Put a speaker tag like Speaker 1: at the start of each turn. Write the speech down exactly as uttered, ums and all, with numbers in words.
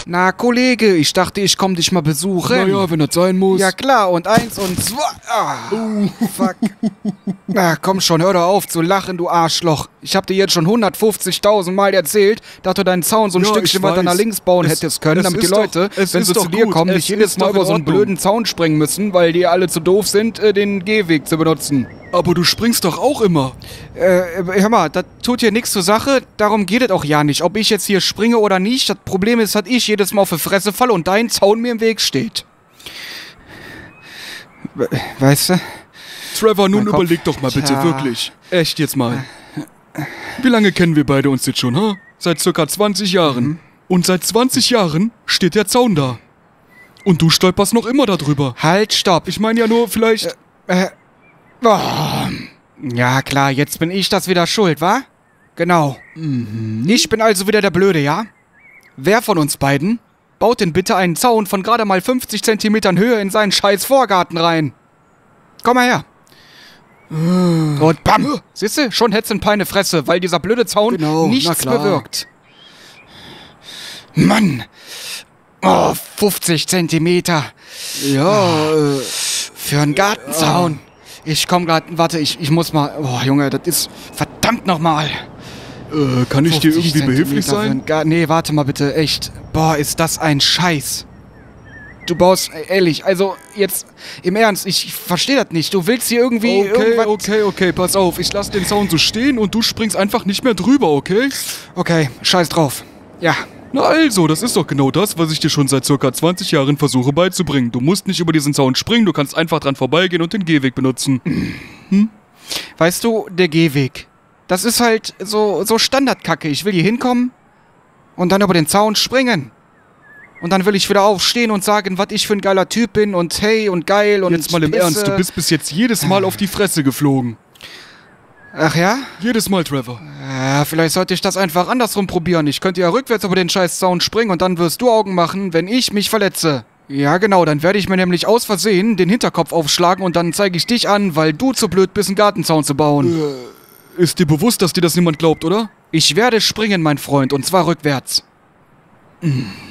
Speaker 1: Na, Kollege, ich dachte, ich komm dich mal besuchen.
Speaker 2: Naja, wenn das sein muss.
Speaker 1: Ja klar, und eins und zwei. Ah, fuck. Na, komm schon, hör doch auf zu lachen, du Arschloch. Ich hab dir jetzt schon hundertfünfzigtausend Mal erzählt, dass du deinen Zaun so ein
Speaker 2: Ja,
Speaker 1: Stückchen
Speaker 2: ich
Speaker 1: weiter nach
Speaker 2: weiß.
Speaker 1: links bauen
Speaker 2: Es-
Speaker 1: hättest können,
Speaker 2: es
Speaker 1: damit die
Speaker 2: ist doch-
Speaker 1: Leute,
Speaker 2: es
Speaker 1: wenn
Speaker 2: ist
Speaker 1: sie zu
Speaker 2: doch
Speaker 1: dir
Speaker 2: gut.
Speaker 1: kommen,
Speaker 2: Es
Speaker 1: nicht jedes
Speaker 2: ist
Speaker 1: Mal
Speaker 2: doch
Speaker 1: über
Speaker 2: in
Speaker 1: so einen
Speaker 2: Ordnung.
Speaker 1: blöden Zaun springen müssen, weil die alle zu doof sind, äh, den Gehweg zu benutzen.
Speaker 2: Aber du springst doch auch immer.
Speaker 1: Äh, hör mal, das tut hier nichts zur Sache, darum geht es auch ja nicht. Ob ich jetzt hier springe oder nicht, das Problem ist, dass ich jedes Mal auf die Fresse falle und dein Zaun mir im Weg steht. We- Weißt du?
Speaker 2: Trevor, nun
Speaker 1: Mein Kopf.
Speaker 2: überleg doch mal bitte,
Speaker 1: Tja.
Speaker 2: wirklich. Echt jetzt mal. Wie lange kennen wir beide uns jetzt schon, ha? Seit circa zwanzig Jahren.
Speaker 1: Mhm.
Speaker 2: Und seit zwanzig Jahren steht der Zaun da. Und du stolperst noch immer darüber.
Speaker 1: Halt, stopp.
Speaker 2: Ich meine ja nur, vielleicht...
Speaker 1: Äh, oh. Ja, klar, jetzt bin ich das wieder schuld, wa? Genau. Ich bin also wieder der Blöde, ja? Wer von uns beiden baut denn bitte einen Zaun von gerade mal fünfzig Zentimetern Höhe in seinen scheiß Vorgarten rein? Komm mal her. Und bam! Siehste, schon hätt's in Peine Fresse, weil dieser blöde Zaun
Speaker 2: Genau, na
Speaker 1: nichts
Speaker 2: klar.
Speaker 1: bewirkt. Mann! Oh, fünfzig Zentimeter.
Speaker 2: Ja, äh...
Speaker 1: Für einen Gartenzaun. Ich komm grad, warte, ich, ich muss mal. Oh, Junge, das ist. Verdammt nochmal.
Speaker 2: Äh, kann ich dir irgendwie behilflich sein?
Speaker 1: Nee, warte mal bitte, echt. Boah, ist das ein Scheiß. Du baust, ehrlich, also jetzt im Ernst, ich verstehe das nicht. Du willst hier irgendwie.
Speaker 2: Okay,
Speaker 1: irgendwas.
Speaker 2: okay, okay, pass auf. Ich lass den Zaun so stehen und du springst einfach nicht mehr drüber, okay?
Speaker 1: Okay, scheiß drauf. Ja.
Speaker 2: Na also, das ist doch genau das, was ich dir schon seit circa zwanzig Jahren versuche beizubringen. Du musst nicht über diesen Zaun springen, du kannst einfach dran vorbeigehen und den Gehweg benutzen.
Speaker 1: Weißt du, der Gehweg. Das ist halt so, so Standardkacke. Ich will hier hinkommen und dann über den Zaun springen. Und dann will ich wieder aufstehen und sagen, was ich für ein geiler Typ bin und hey und geil und
Speaker 2: Jetzt mal im
Speaker 1: Pisse.
Speaker 2: Ernst, du bist bis jetzt jedes Mal auf die Fresse geflogen.
Speaker 1: Ach ja?
Speaker 2: Jedes Mal, Trevor.
Speaker 1: Ja, vielleicht sollte ich das einfach andersrum probieren. Ich könnte ja rückwärts über den scheiß Zaun springen und dann wirst du Augen machen, wenn ich mich verletze. Ja, genau, dann werde ich mir nämlich aus Versehen den Hinterkopf aufschlagen und dann zeige ich dich an, weil du zu blöd bist, einen Gartenzaun zu bauen.
Speaker 2: Ist dir bewusst, dass dir das niemand glaubt, oder?
Speaker 1: Ich werde springen, mein Freund, und zwar rückwärts.